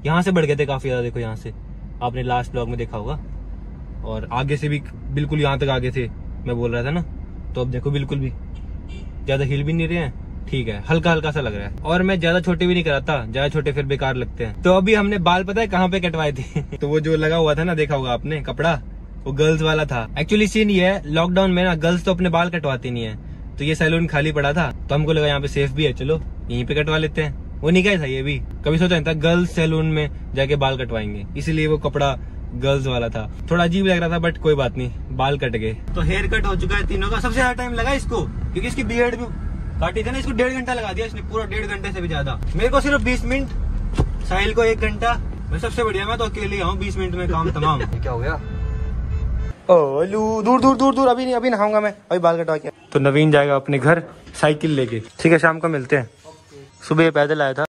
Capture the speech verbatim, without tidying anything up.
यहाँ से बढ़ गए थे काफी ज्यादा, देखो यहाँ से आपने लास्ट ब्लॉग में देखा होगा, और आगे से भी बिल्कुल यहाँ तक आगे थे, मैं बोल रहा था ना। तो अब देखो बिल्कुल भी ज्यादा हिल भी नहीं रहे हैं, ठीक है, हल्का हल्का सा लग रहा है। और मैं ज्यादा छोटे भी नहीं कराता, ज्यादा छोटे फिर बेकार लगते हैं। तो अभी हमने बाल पता है कहाँ पे कटवाए थे तो वो जो लगा हुआ था ना, देखा होगा आपने कपड़ा, वो गर्ल्स वाला था। एक्चुअली सीन ये है, लॉकडाउन में ना गर्ल्स तो अपने बाल कटवाती नहीं है, तो ये सैलून खाली पड़ा था, तो हमको लगा यहाँ पे सेफ भी है, चलो यहीं पे कटवा लेते हैं। वो नहीं क्या था, ये भी कभी सोचा नहीं था गर्ल्स सैलून में जाके बाल कटवाएंगे, इसीलिए वो कपड़ा गर्ल्स वाला था। थोड़ा अजीब लग रहा था, बट कोई बात नहीं, बाल कट गए। तो हेयर कट हो चुका है तीनों का। सबसे ज्यादा टाइम लगा इसको, क्योंकि इसकी बियर्ड भी काटी थी ना, इसको डेढ़ घंटा लगा दिया इसने, पूरा डेढ़ घंटे से भी ज्यादा। मेरे को सिर्फ बीस मिनट, साहिल को एक घंटा। मैं सबसे बढ़िया, मैं तो अकेले आऊँ, बीस मिनट में काम तमाम। क्या हो गया? ओलू दूर दूर दूर दूर, अभी नहीं, अभी नहाऊंगा मैं, अभी बाल कटवा के। तो नवीन जाएगा अपने घर साइकिल लेके, ठीक है, शाम को मिलते हैं। सुबह पैदल आया था।